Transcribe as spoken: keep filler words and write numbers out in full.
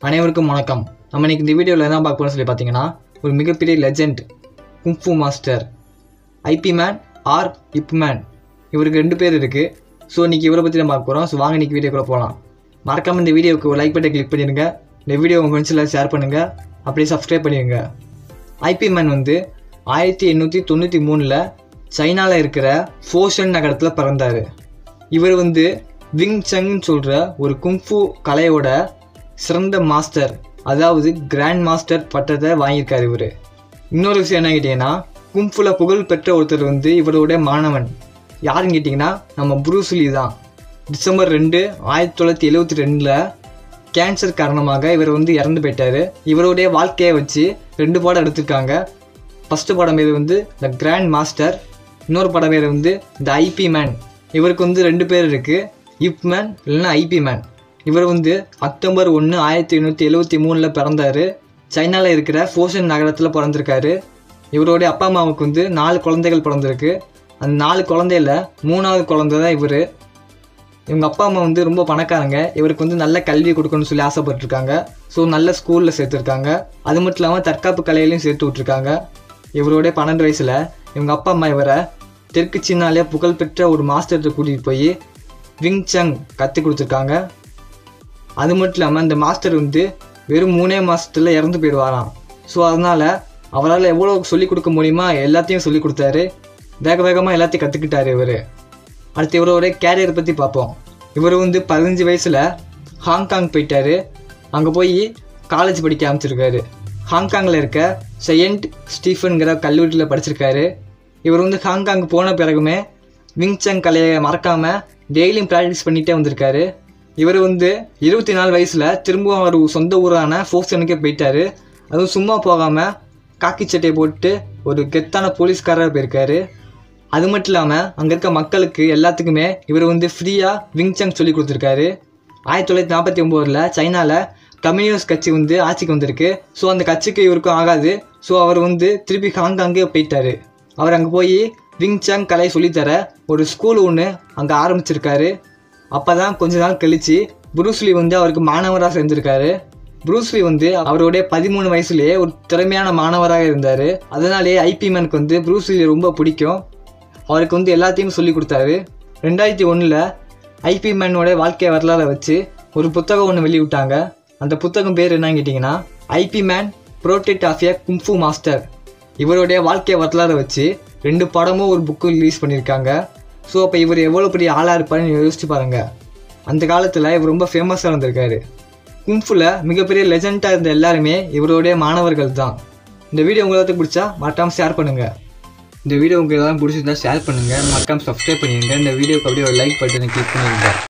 அனைவருக்கும் வணக்கம். நம்ம இன்னைக்கு இந்த வீடியோவில் என்ன பார்க்க போகிறோம்னு சொல்லி பார்த்தீங்கன்னா, ஒரு மிகப்பெரிய legend kung fu master IP Man or Ip Man, இவருக்கு ரெண்டு பேர் இருக்குது. ஸோ இன்றைக்கி இவரை பற்றி நம்ம பார்க்க போகிறோம். ஸோ வாங்க இன்றைக்கி வீடியோக்குள்ளே போகலாம். மறக்காமல் இந்த வீடியோவுக்கு ஒரு லைக் பட்டை கிளிக் பண்ணிடுங்க. இந்த வீடியோ உங்கள் ஃப்ரெண்ட்ஸில் ஷேர் பண்ணுங்கள், அப்படியே சப்ஸ்கிரைப் பண்ணிடுங்க. ஐபி மேன் வந்து ஆயிரத்தி எண்ணூற்றி தொண்ணூற்றி மூணில் சைனாவில் இருக்கிற ஃபோஷன் நகரத்தில் பிறந்தார். இவர் வந்து விங் சங்னு சொல்கிற ஒரு குங்ஃபு கலையோட சிறந்த மாஸ்டர், அதாவது கிராண்ட் மாஸ்டர் பட்டத்தை வாங்கியிருக்கார் இவர். இன்னொரு விஷயம் என்ன கேட்டிங்கன்னா, குங்ஃபுல புகழ் பெற்ற ஒருத்தர் வந்து இவருடைய மாணவன். யாருன்னு கேட்டிங்கன்னா நம்ம ப்ரூஸ் லீ தான். டிசம்பர் ரெண்டு ஆயிரத்தி தொள்ளாயிரத்தி எழுபத்தி ரெண்டில் கேன்சர் காரணமாக இவர் வந்து இறந்து போயிட்டார். இவருடைய வாழ்க்கையை வச்சு ரெண்டு படம் எடுத்திருக்காங்க. ஃபஸ்ட்டு படம் பேர் வந்து த கிராண்ட் மாஸ்டர், இன்னொரு படம் பேர் வந்து த ஐபி மேன். இவருக்கு வந்து ரெண்டு பேர் இருக்குது, இப் மேன் இல்லைன்னா ஐபி மேன். இவர் வந்து அக்டோபர் ஒன்று ஆயிரத்தி எண்ணூற்றி எழுபத்தி மூணில் பிறந்தார். சைனாவில் இருக்கிற ஃபோஷன் நகரத்தில் பிறந்திருக்காரு. இவருடைய அப்பா அம்மாவுக்கு வந்து நாலு குழந்தைகள் பிறந்திருக்கு. அந்த நாலு குழந்தையில மூணாவது குழந்தை தான் இவர். இவங்க அப்பா அம்மா வந்து ரொம்ப பணக்காரங்க. இவருக்கு வந்து நல்ல கல்வி கொடுக்கணும்னு சொல்லி ஆசைப்பட்டிருக்காங்க. ஸோ நல்ல ஸ்கூலில் சேர்த்துருக்காங்க. அது மட்டும் இல்லாமல் தற்காப்பு கலையிலையும் சேர்த்து விட்ருக்காங்க. இவருடைய பன்னெண்டு வயசில் இவங்க அப்பா அம்மா இவரை தெற்கு சீனாலே புகழ்பெற்ற ஒரு மாஸ்டர்கிட்ட கூட்டிகிட்டு போய் விங் சங் கற்றுக் கொடுத்துருக்காங்க. அது மட்டும் இல்லாமல் இந்த மாஸ்டர் வந்து வெறும் மூணே மாதத்தில் இறந்து போயிடுவாராம். ஸோ அதனால் அவரால் எவ்வளோ சொல்லிக் கொடுக்க முடியுமா எல்லாத்தையும் சொல்லிக் கொடுத்தாரு. வேக வேகமாக எல்லாத்தையும் கற்றுக்கிட்டார் இவர். அடுத்து இவரோட கேரியர் பற்றி பார்ப்போம். இவர் வந்து பதினஞ்சு வயசில் ஹாங்காங் போயிட்டார். அங்கே போய் காலேஜ் படிக்க ஆரம்பிச்சிருக்காரு. ஹாங்காங்கில் இருக்க செயின்ட் ஸ்டீஃபன்கிற கல்லூரியில் படிச்சிருக்காரு. இவர் வந்து ஹாங்காங் போன பிறகுமே விங் சங் கலையை மறக்காமல் டெய்லியும் ப்ராக்டிஸ் பண்ணிகிட்டே வந்திருக்காரு. இவர் வந்து இருபத்தி நாலு வயசில் திரும்பவும் அவர் சொந்த ஊரான ஃபோக்சனுக்கே போயிட்டார். அதுவும் சும்மா போகாமல் காக்கி சட்டையை போட்டு ஒரு கெத்தான போலீஸ்காரராக போயிருக்காரு. அது மட்டும் இல்லாமல் அங்கே இருக்க மக்களுக்கு எல்லாத்துக்குமே இவர் வந்து ஃப்ரீயாக விங் சங் சொல்லி கொடுத்துருக்காரு. ஆயிரத்தி தொள்ளாயிரத்தி நாற்பத்தி ஒம்போதில் சைனாவில் கம்யூனிஸ்ட் கட்சி வந்து ஆட்சிக்கு வந்திருக்கு. ஸோ அந்த கட்சிக்கு இவருக்கும் ஆகாது. ஸோ அவர் வந்து திருப்பி ஹாங்காங்கே போயிட்டார். அவர் அங்கே போய் விங் சங் கலை சொல்லித்தர ஒரு ஸ்கூல் ஒன்று அங்கே ஆரம்பிச்சிருக்காரு. அப்போ தான் கொஞ்ச நாள் கழித்து ப்ரூஸ் லீ வந்து அவருக்கு மாணவராக சேர்ந்திருக்காரு. ப்ரூஸ் லீ வந்து அவருடைய பதிமூணு வயசுலேயே ஒரு திறமையான மாணவராக இருந்தார். அதனாலேயே ஐபி மேனுக்கு வந்து ப்ரூஸ் லீ ரொம்ப பிடிக்கும். அவருக்கு வந்து எல்லாத்தையும் சொல்லி கொடுத்தாரு. ரெண்டாயிரத்தி ஒன்றில் ஐபி மேனோட வாழ்க்கை வரலாறை வச்சு ஒரு புத்தகம் ஒன்று வெளியிட்டாங்க. அந்த புத்தகம் பேர் என்னன்னு கேட்டிங்கன்னா, IP Man product of a kung fu master. இவருடைய வாழ்க்கை வரலாறை வச்சு ரெண்டு படமும் ஒரு புக்கும் ரிலீஸ் பண்ணியிருக்காங்க. ஸோ அப்போ இவர் எவ்வளோ பெரிய ஆளாக இருப்பாருன்னு யோசிச்சு பாருங்கள். அந்த காலத்தில் இவர் ரொம்ப ஃபேமஸாக இருந்திருக்காரு. குங்ஃபுல மிகப்பெரிய லெஜெண்டாக இருந்த எல்லாருமே இவருடைய மாணவர்கள் தான். இந்த வீடியோ உங்களுக்கு பிடிச்சா மறக்காமல் ஷேர் பண்ணுங்கள். இந்த வீடியோ உங்களுக்கு எதாவது பிடிச்சிருந்தா ஷேர் பண்ணுங்கள், மறக்காமல் சப்ஸ்கிரைப் பண்ணிடுங்க. இந்த வீடியோக்கு அப்படியே ஒரு லைக் பட்டனை கிளிக் பண்ணிடுங்க.